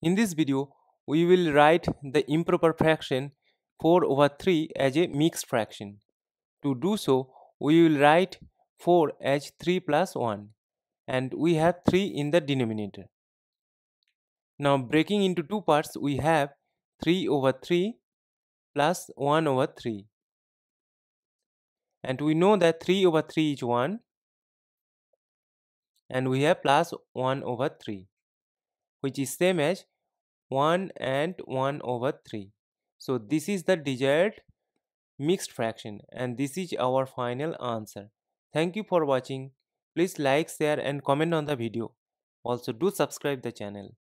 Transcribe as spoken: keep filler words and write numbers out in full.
In this video, we will write the improper fraction four over three as a mixed fraction. To do so, we will write four as three plus one, and we have three in the denominator. Now breaking into two parts, we have three over three plus one over three. And we know that three over three is one, and we have plus one over three, which is same as one and one over three. So this is the desired mixed fraction, and this is our final answer. Thank you for watching. Please like, share and comment on the video. Also do subscribe the channel.